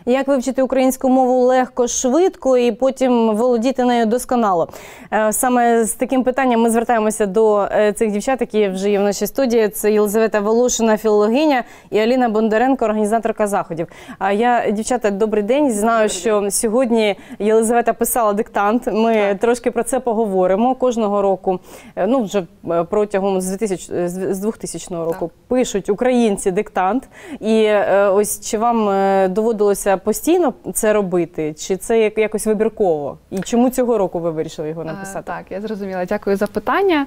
Як вивчити українську мову легко, швидко і потім володіти нею досконало? Саме з таким питанням ми звертаємося до цих дівчат, які вже є в нашій студії. Це Єлизавета Волошина, філологиня, і Аліна Бондаренко, організаторка заходів. Я, дівчата, добрий день. Знаю, що сьогодні Єлизавета писала диктант. Ми трошки про це поговоримо. Кожного року, ну вже протягом з 2000 року, пишуть українці диктант. І ось чи вам доводилося постійно це робити? Чи це якось вибірково? І чому цього року ви вирішили його написати? Так, я зрозуміла. Дякую за питання.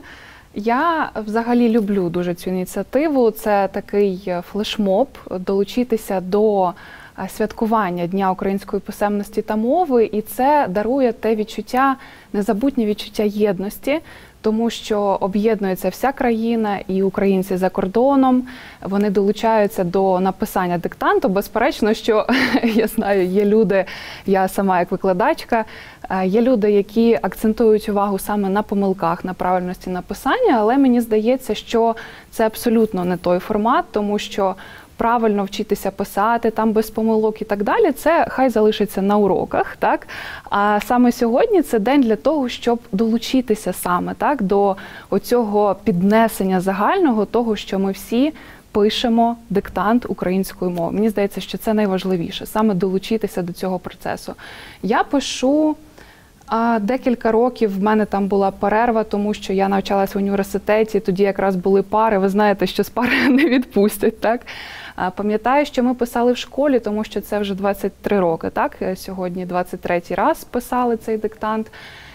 Я взагалі люблю дуже цю ініціативу. Це такий флешмоб, долучитися до святкування Дня української писемності та мови. І це дарує те відчуття, незабутнє відчуття єдності, тому що об'єднується вся країна і українці за кордоном, вони долучаються до написання диктанту. Безперечно, що, я знаю, є люди, я сама як викладачка, є люди, які акцентують увагу саме на помилках, на правильності написання, але мені здається, що це абсолютно не той формат, тому що правильно вчитися писати, там без помилок і так далі, це хай залишиться на уроках, так? А саме сьогодні це день для того, щоб долучитися саме, так, до оцього піднесення загального того, що ми всі пишемо диктант українською мовою. Мені здається, що це найважливіше, саме долучитися до цього процесу. Я пишу декілька років, в мене там була перерва, тому що я навчалася в університеті, тоді якраз були пари, ви знаєте, що з пари не відпустять, так? Пам'ятаю, що ми писали в школі, тому що це вже 23 роки, так? Сьогодні 23-й раз писали цей диктант.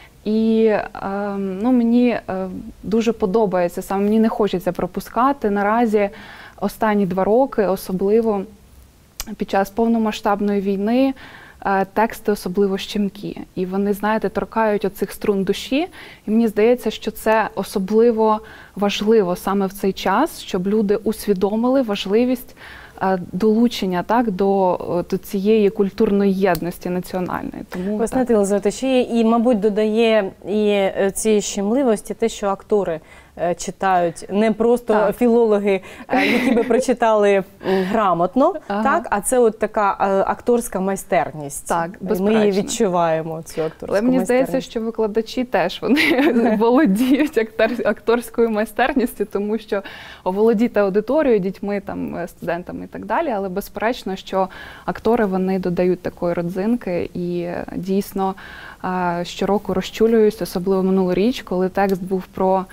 І ну, мені дуже подобається, саме мені не хочеться пропускати. Наразі останні 2 роки, особливо під час повномасштабної війни, тексти особливо щемкі. І вони, знаєте, торкають оцих струн душі. І мені здається, що це особливо важливо саме в цей час, щоб люди усвідомили важливість долучення, так, до цієї культурної єдності національної. Тому, ви знаєте, Єлизавета, ще є, і, мабуть, додає і цієї щемливості те, що актори читають, не просто філологи, які би прочитали грамотно, так, а це от така акторська майстерність. Так, ми її відчуваємо, цю акторську майстерність. Але мені здається, що викладачі теж вони володіють акторською майстерністю, тому що оволодіти аудиторією, дітьми, там, студентами і так далі, але безперечно, що актори, вони додають такої родзинки і дійсно щороку розчулююсь, особливо минулоріч, коли текст був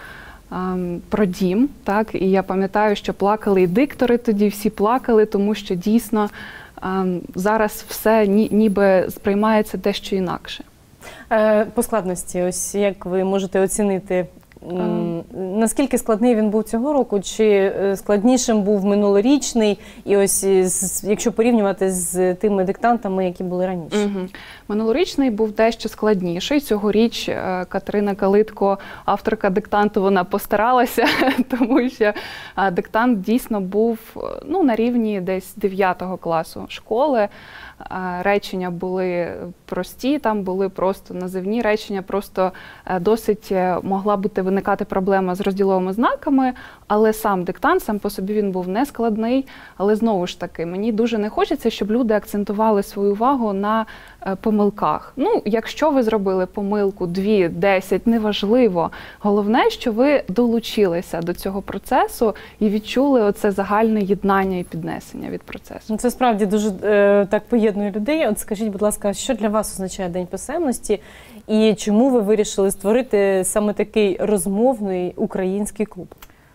про дім, так, і я пам'ятаю, що плакали і диктори тоді, всі плакали, тому що дійсно зараз все ніби сприймається дещо інакше. По складності, ось як ви можете оцінити, наскільки складний він був цього року, чи складнішим був минулорічний, і ось якщо порівнювати з тими диктантами, які були раніше? Минулорічний був дещо складніший. Цьогоріч Катерина Калитко, авторка диктанту, вона постаралася, тому що диктант дійсно був, ну, на рівні десь 9 класу школи. Речення були прості, там були просто називні речення, просто досить могла бути виникати проблема з розділовими знаками, але сам диктант, сам по собі він був нескладний, але знову ж таки, мені дуже не хочеться, щоб люди акцентували свою увагу на помилках. Ну, якщо ви зробили помилку 2, 10, неважливо. Головне, що ви долучилися до цього процесу і відчули оце загальне єднання і піднесення від процесу. Це справді дуже так поєднує людей. От скажіть, будь ласка, що для вас означає День писемності і чому ви вирішили створити саме такий розмовний український клуб?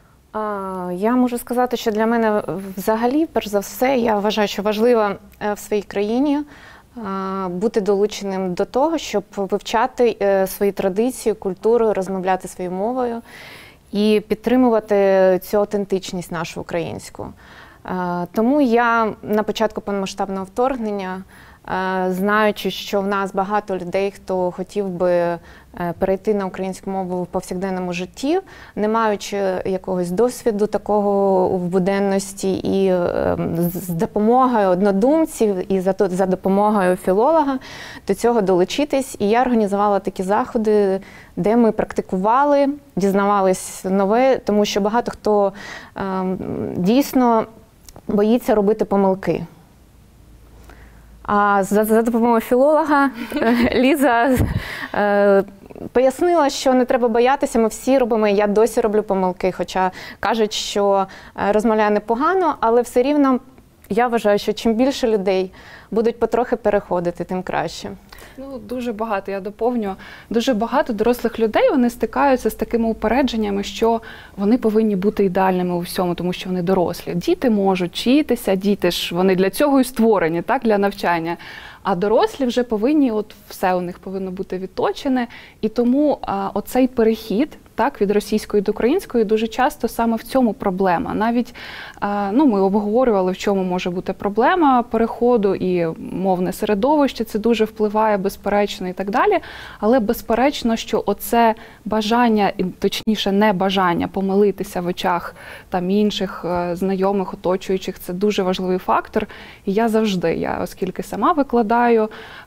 Я можу сказати, що для мене взагалі, перш за все, я вважаю, що важливо в своїй країні бути долученим до того, щоб вивчати свої традиції, культуру, розмовляти своєю мовою і підтримувати цю автентичність нашу українську. Тому я на початку повномасштабного вторгнення, знаючи, що в нас багато людей, хто хотів би перейти на українську мову в повсякденному житті, не маючи якогось досвіду такого в буденності, і з допомогою однодумців, і за допомогою філолога до цього долучитись. І я організувала такі заходи, де ми практикували, дізнавались нове, тому що багато хто дійсно боїться робити помилки. А за допомогою філолога Ліза пояснила, що не треба боятися, ми всі робимо, я досі роблю помилки, хоча кажуть, що розмовляю непогано, але все рівно я вважаю, що чим більше людей будуть потрохи переходити, тим краще. Ну, дуже багато, я доповню, дуже багато дорослих людей, вони стикаються з такими упередженнями, що вони повинні бути ідеальними у всьому, тому що вони дорослі. Діти можуть вчитися, діти ж, вони для цього і створені, так, для навчання. А дорослі вже повинні, от все у них повинно бути відточене. І тому оцей перехід, так, від російської до української дуже часто саме в цьому проблема. Навіть ми обговорювали, в чому може бути проблема переходу, і мовне середовище це дуже впливає, безперечно, і так далі. Але безперечно, що оце бажання, точніше небажання помилитися в очах там інших знайомих, оточуючих, це дуже важливий фактор. І я завжди, оскільки сама викладаю,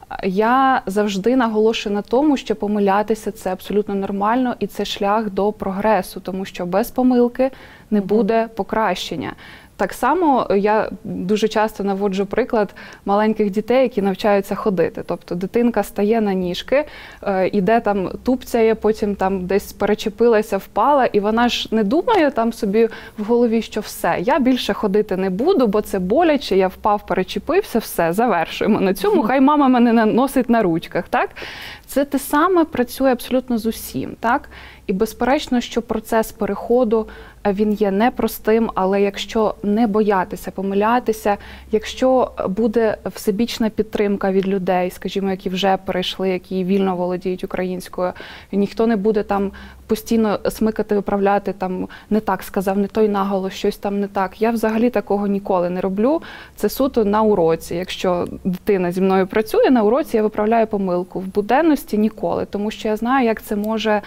я завжди наголошую на тому, що помилятися – це абсолютно нормально і це шлях до прогресу, тому що без помилки не буде покращення. Так само я дуже часто наводжу приклад маленьких дітей, які навчаються ходити. Тобто дитинка стає на ніжки, іде там, тупцяє, потім там десь перечепилася, впала, і вона ж не думає там собі в голові, що все, я більше ходити не буду, бо це боляче, я впав, перечепився, все, завершуємо на цьому, хай мама мене носить на ручках, так? Це те саме працює абсолютно з усім, так? І безперечно, що процес переходу, він є непростим, але якщо не боятися помилятися, якщо буде всебічна підтримка від людей, скажімо, які вже перейшли, які вільно володіють українською, і ніхто не буде там постійно смикати, виправляти, там не так сказав, не той наголос, щось там не так. Я взагалі такого ніколи не роблю. Це суто на уроці. Якщо дитина зі мною працює, на уроці я виправляю помилку. В буденності ніколи, тому що я знаю, як це може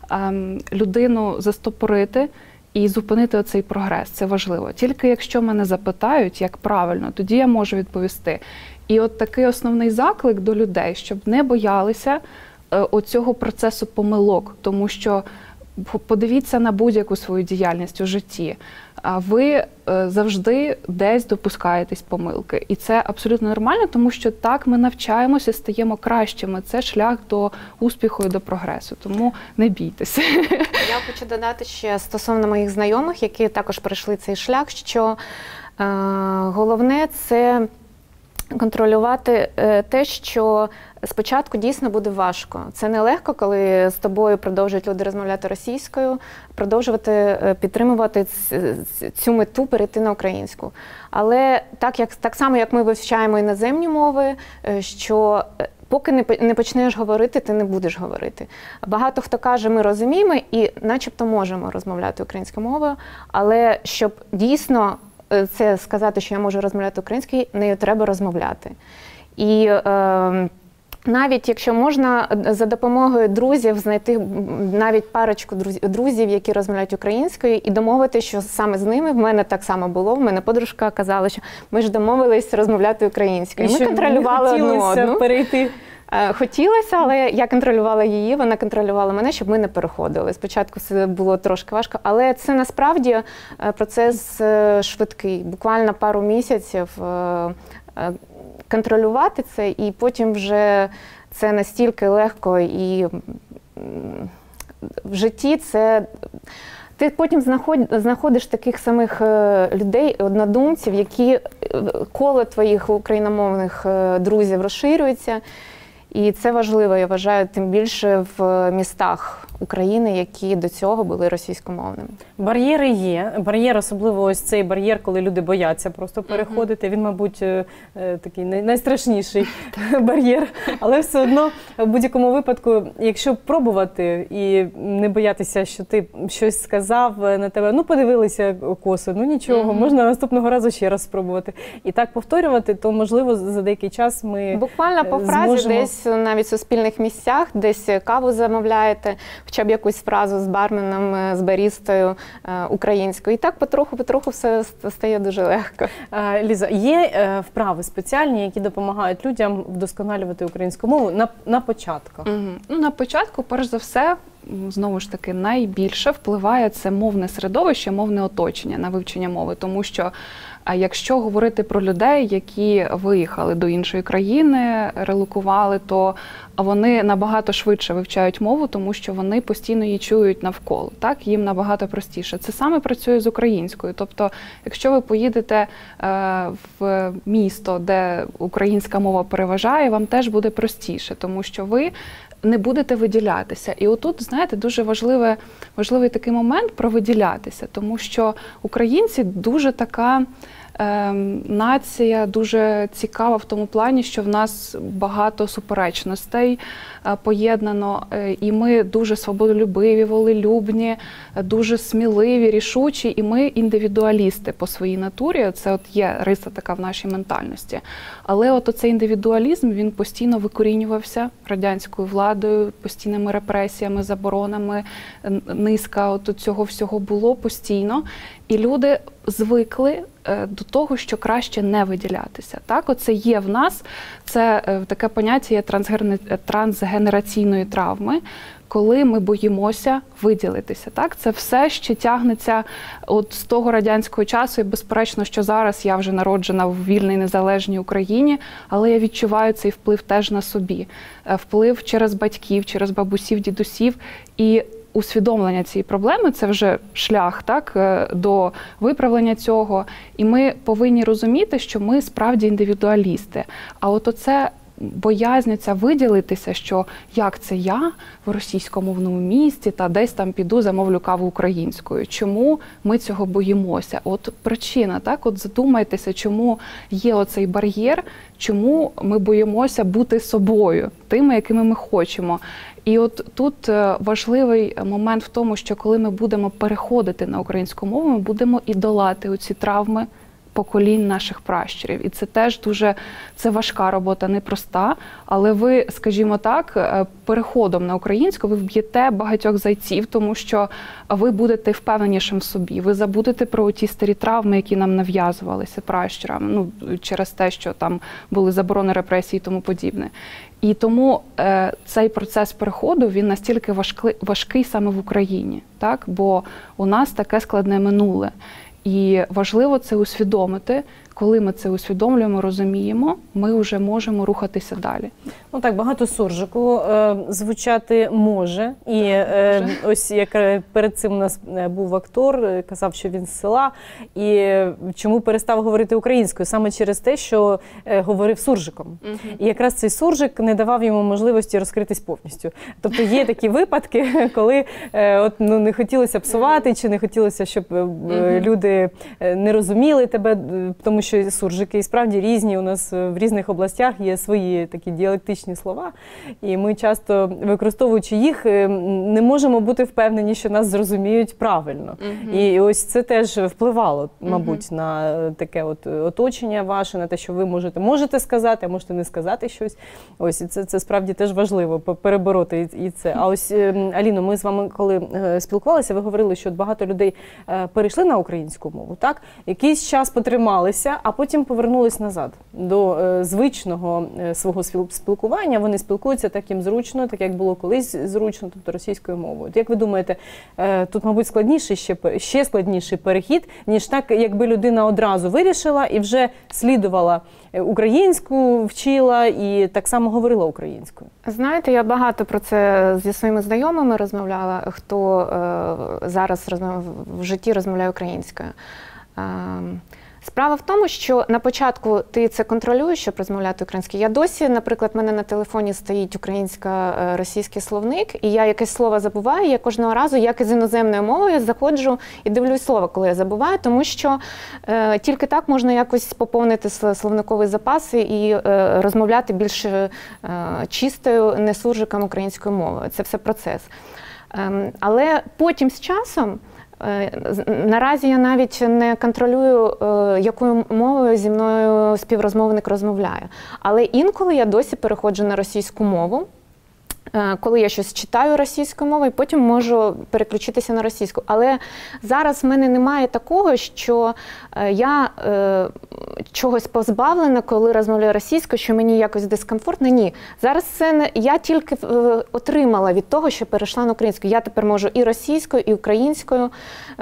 людину застопорити і зупинити оцей прогрес. Це важливо. Тільки якщо мене запитають, як правильно, тоді я можу відповісти. І от такий основний заклик до людей, щоб не боялися оцього процесу помилок, тому що подивіться на будь-яку свою діяльність у житті. Ви завжди десь допускаєтесь помилки. І це абсолютно нормально, тому що так ми навчаємося, стаємо кращими. Це шлях до успіху і до прогресу. Тому не бійтеся. Я хочу додати ще стосовно моїх знайомих, які також пройшли цей шлях, що головне – це контролювати те, що спочатку дійсно буде важко. Це нелегко, коли з тобою продовжують люди розмовляти російською, продовжувати підтримувати цю мету перейти на українську. Але так само, як ми вивчаємо іноземні мови, що поки не почнеш говорити, ти не будеш говорити. Багато хто каже, ми розуміємо і начебто можемо розмовляти українською мовою, але щоб дійсно це сказати, що я можу розмовляти українською, нею треба розмовляти. І навіть якщо можна за допомогою друзів знайти навіть парочку друзів, які розмовляють українською, і домовити, що саме з ними, в мене так само було, в мене подружка казала, що ми ж домовились розмовляти українською. Ми контролювали одну одну. Перейти. Хотілося, але я контролювала її, вона контролювала мене, щоб ми не переходили. Спочатку це було трошки важко, але це насправді процес швидкий. Буквально пару місяців контролювати це, і потім вже це настільки легко, і в житті це... Ти потім знаходиш таких самих людей, однодумців, які коло твоїх україномовних друзів розширюється. І це важливо, я вважаю, тим більше в містах України, які до цього були російськомовними. Бар'єри є. Бар'єр, особливо ось цей бар'єр, коли люди бояться просто переходити. Він, мабуть, такий найстрашніший бар'єр. Але все одно, в будь-якому випадку, якщо пробувати і не боятися, що ти щось сказав на тебе, ну подивилися косо, ну нічого, можна наступного разу ще раз спробувати. І так повторювати, то, можливо, за деякий час ми буквально по фразі десь навіть в суспільних місцях, десь каву замовляєте, хоча б якусь фразу з барменом, з барістою українською. І так потроху все стає дуже легко. Ліза, є вправи спеціальні, які допомагають людям вдосконалювати українську мову на початках? Ну, на початку, перш за все, знову ж таки, найбільше впливає це мовне середовище, мовне оточення на вивчення мови. Тому що якщо говорити про людей, які виїхали до іншої країни, релокували, то вони набагато швидше вивчають мову, тому що вони постійно її чують навколо. Так? Їм набагато простіше. Це саме працює з українською. Тобто, якщо ви поїдете в місто, де українська мова переважає, вам теж буде простіше, тому що ви не будете виділятися. І отут, знаєте, дуже важливий такий момент про виділятися, тому що українці дуже така нація, дуже цікава в тому плані, що в нас багато суперечностей поєднано, і ми дуже свободолюбиві, волелюбні, дуже сміливі, рішучі, і ми індивідуалісти по своїй натурі. Це от є риса така в нашій ментальності. Але от оцей індивідуалізм, він постійно викорінювався радянською владою, постійними репресіями, заборонами, низка от цього всього було постійно. І люди звикли до того, що краще не виділятися. Так, оце є в нас, це таке поняття є трансгенераційної травми, коли ми боїмося виділитися. Так, це все ще тягнеться от з того радянського часу, і безперечно, що зараз я вже народжена в вільній незалежній Україні, але я відчуваю цей вплив теж на собі. Вплив через батьків, через бабусів, дідусів, і усвідомлення цієї проблеми – це вже шлях, так, до виправлення цього. І ми повинні розуміти, що ми справді індивідуалісти. А от оце боязняться виділитися, що як це я в російськомовному місті та десь там піду замовлю каву українською. Чому ми цього боїмося? От причина, так? От задумайтеся, чому є оцей бар'єр, чому ми боїмося бути собою, тими, якими ми хочемо. І от тут важливий момент в тому, що коли ми будемо переходити на українську мову, ми будемо і долати оці травми поколінь наших пращурів. І це теж дуже, це важка робота, непроста, але ви, скажімо так, переходом на українську ви вб'єте багатьох зайців, тому що ви будете впевненішим в собі. Ви забудете про ті старі травми, які нам нав'язувалися пращурами, ну, через те, що там були заборони, репресії і тому подібне. І тому цей процес переходу, він настільки важкий саме в Україні, так? Бо у нас таке складне минуле. І важливо це усвідомити. Коли ми це усвідомлюємо, розуміємо, ми вже можемо рухатися далі. Ну так, багато суржику звучати може. І ось як перед цим у нас був актор, казав, що він з села. І чому перестав говорити українською? Саме через те, що говорив суржиком. І якраз цей суржик не давав йому можливості розкритись повністю. Тобто є такі випадки, коли не хотілося псувати, чи не хотілося, щоб люди не розуміли тебе, тому що суржики і справді різні, у нас в різних областях є свої такі діалектичні слова, і ми часто, використовуючи їх, не можемо бути впевнені, що нас зрозуміють правильно. І ось це теж впливало, мабуть, на таке от оточення ваше, на те, що ви можете сказати, а можете не сказати щось. Ось, і це справді теж важливо, перебороти і це. А ось, Аліно, ми з вами, коли спілкувалися, ви говорили, що багато людей перейшли на українську мову, так? Якийсь час потрималися, а потім повернулись назад до звичного свого спілкування. Вони спілкуються так їм зручно, так як було колись зручно, тобто російською мовою. Як ви думаєте, тут, мабуть, ще складніший перехід, ніж так, якби людина одразу вирішила і вже слідувала українську, вчила і так само говорила українською? Знаєте, я багато про це зі своїми знайомими розмовляла, хто зараз в житті розмовляє українською. Справа в тому, що на початку ти це контролюєш, щоб розмовляти українською. Я досі, наприклад, в мене на телефоні стоїть українсько-російський словник, і я якесь слово забуваю, я кожного разу, як і з іноземною мовою, заходжу і дивлюсь слово, коли я забуваю, тому що тільки так можна якось поповнити словниковий запас і розмовляти більш чистою, не суржиком українською мовою. Це все процес. Але потім з часом, наразі я навіть не контролюю, якою мовою зі мною співрозмовник розмовляє. Але інколи я досі переходжу на російську мову. коли я щось читаю російською мовою, потім можу переключитися на російську. Але зараз в мене немає такого, що я чогось позбавлена, коли розмовляю російською, що мені якось дискомфортно. Ні. Зараз це я тільки отримала від того, що перейшла на українську. Я тепер можу і російською, і українською.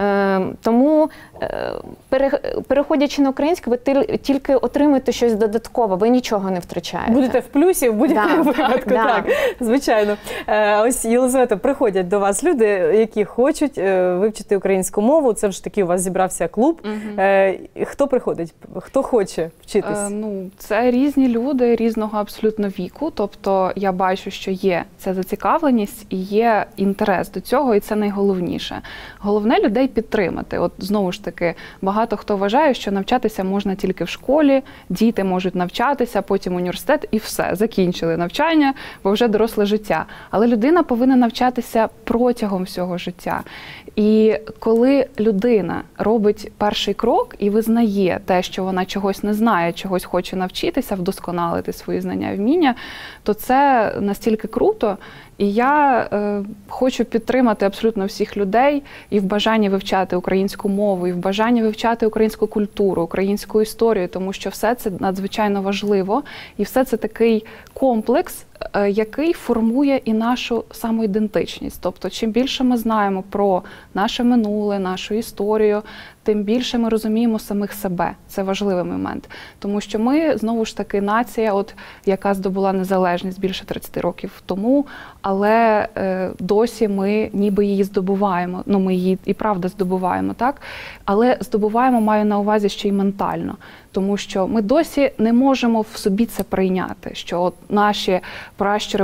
Тому, переходячи на українську, ви тільки отримуєте щось додаткове, ви нічого не втрачаєте. Будете в плюсі в будь-якому випадку, так, звичайно. Ось, Єлизавета, приходять до вас люди, які хочуть вивчити українську мову, це вже таки у вас зібрався клуб. Хто приходить? Хто хоче вчитись? Це різні люди різного абсолютно віку, тобто я бачу, що є ця зацікавленість і є інтерес до цього, і це найголовніше. Головне людей підтримати. От знову ж таки, багато хто вважає, що навчатися можна тільки в школі, діти можуть навчатися, потім університет і все, закінчили навчання, бо вже доросле життя. Але людина повинна навчатися протягом всього життя. І коли людина робить перший крок і визнає те, що вона чогось не знає, чогось хоче навчитися, вдосконалити свої знання і вміння, то це настільки круто. І я хочу підтримати абсолютно всіх людей і в бажанні вивчати українську мову, і в бажанні вивчати українську культуру, українську історію, тому що все це надзвичайно важливо. І все це такий комплекс, який формує і нашу самоідентичність. Тобто, чим більше ми знаємо про наше минуле, нашу історію, тим більше ми розуміємо самих себе. Це важливий момент. Тому що ми, знову ж таки, нація, яка здобула незалежність більше 30 років тому, але досі ми ніби її здобуваємо. Ми її і правда здобуваємо, так? Але здобуваємо, маю на увазі, ще й ментально. Тому що ми досі не можемо в собі це прийняти, що наші пращури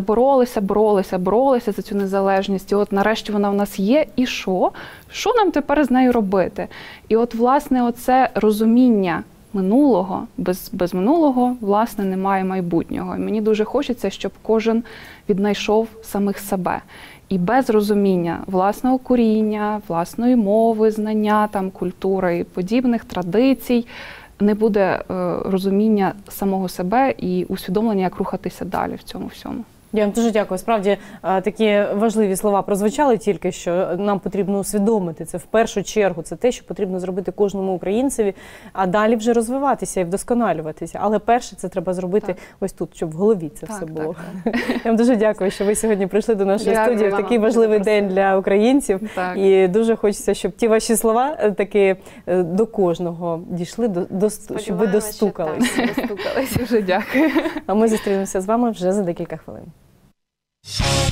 боролися за цю незалежність, і нарешті вона в нас є, і що? Що нам тепер з нею робити? І власне, оце розуміння минулого, без минулого, власне, немає майбутнього. І мені дуже хочеться, щоб кожен віднайшов самих себе. І без розуміння власного коріння, власної мови, знання, культури і подібних традицій, не буде розуміння самого себе і усвідомлення, як рухатися далі в цьому всьому. Я вам дуже дякую. Справді, такі важливі слова прозвучали тільки, що нам потрібно усвідомити це в першу чергу. Це те, що потрібно зробити кожному українцеві, а далі вже розвиватися і вдосконалюватися. Але перше це треба зробити ось тут, щоб в голові це все було. Так. Я вам дуже дякую, що ви сьогодні прийшли до нашої студії в такий важливий день для українців. Так. І дуже хочеться, щоб ті ваші слова таки до кожного дійшли, щоб ви достукались. Дуже дякую. А ми зустрінемося з вами вже за декілька хвилин.